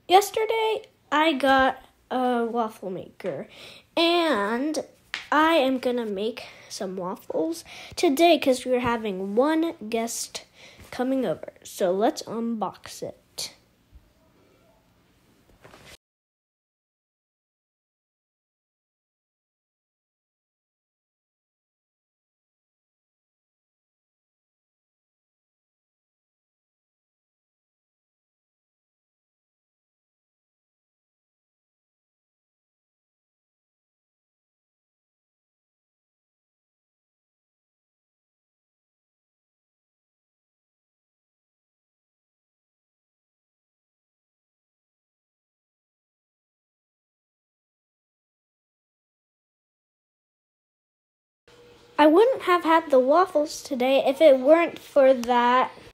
Yesterday, I got a waffle maker, and I am gonna make some waffles today because we're having one guest coming over. So let's unbox it. I wouldn't have had the waffles today if it weren't for that